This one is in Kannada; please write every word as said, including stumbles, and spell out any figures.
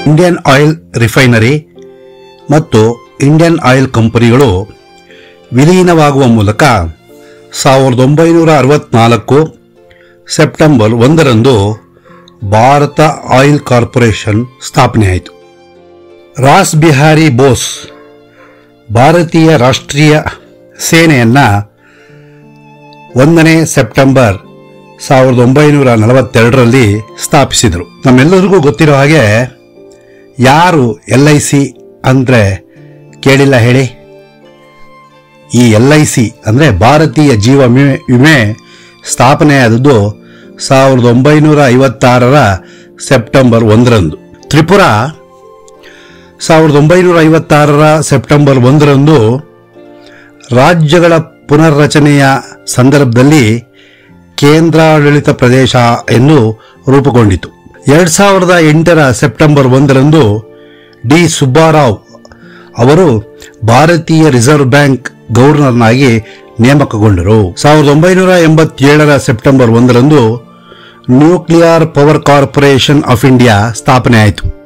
ಇಂಡಿಯನ್ ಆಯಿಲ್ ರಿಫೈನರಿ ಮತ್ತು ಇಂಡಿಯನ್ ಆಯಿಲ್ ಕಂಪನಿಗಳು ವಿಲೀನವಾಗುವ ಮೂಲಕ ಸಾವಿರದ ಒಂಬೈನೂರ ಅರವತ್ನಾಲ್ಕು ಸೆಪ್ಟೆಂಬರ್ ಒಂದರಂದು ಭಾರತ ಆಯಿಲ್ ಕಾರ್ಪೊರೇಷನ್ ಸ್ಥಾಪನೆಯಾಯಿತು. ರಾಸ್ ಬಿಹಾರಿ ಬೋಸ್ ಭಾರತೀಯ ರಾಷ್ಟ್ರೀಯ ಸೇನೆಯನ್ನು ಒಂದನೇ ಸೆಪ್ಟೆಂಬರ್ ಸಾವಿರದ ಒಂಬೈನೂರ ನಲವತ್ತೆರಡರಲ್ಲಿ ಸ್ಥಾಪಿಸಿದರು. ನಮ್ಮೆಲ್ಲರಿಗೂ ಗೊತ್ತಿರೋ ಹಾಗೆ ಯಾರು ಎಲ್ ಐ ಸಿ ಅಂದರೆ ಕೇಳಿಲ್ಲ ಹೇಳಿ? ಈ ಎಲ್ ಐ ಸಿ ಅಂದರೆ ಭಾರತೀಯ ಜೀವ ವಿಮೆ ವಿಮೆ ಸ್ಥಾಪನೆಯಾದದ್ದು ಸಾವಿರದ ಒಂಬೈನೂರ ಐವತ್ತಾರರ ಸೆಪ್ಟೆಂಬರ್ ಒಂದರಂದು. ತ್ರಿಪುರಾ ಸಾವಿರದ ಒಂಬೈನೂರ ಐವತ್ತಾರರ ಸೆಪ್ಟೆಂಬರ್ ಒಂದರಂದು ರಾಜ್ಯಗಳ ಪುನರ್ರಚನೆಯ ಸಂದರ್ಭದಲ್ಲಿ ಕೇಂದ್ರಾಡಳಿತ ಪ್ರದೇಶ ಎಂದು ರೂಪುಗೊಂಡಿತು. ಎರಡು ಸಾವಿರದ ಎಂಟರ ಸೆಪ್ಟೆಂಬರ್ ಒಂದರಂದು ಡಿ ಸುಬ್ಬಾರಾವ್ ಅವರು ಭಾರತೀಯ ರಿಸರ್ವ್ ಬ್ಯಾಂಕ್ ಗವರ್ನರ್ನಾಗಿ ನೇಮಕಗೊಂಡರು. ಸಾವಿರದ ಒಂಬೈನೂರ ಎಂಬತ್ತೇಳರ ಸೆಪ್ಟೆಂಬರ್ ಒಂದರಂದು nuclear power corporation of India ಸ್ಥಾಪನೆಯಾಯಿತು.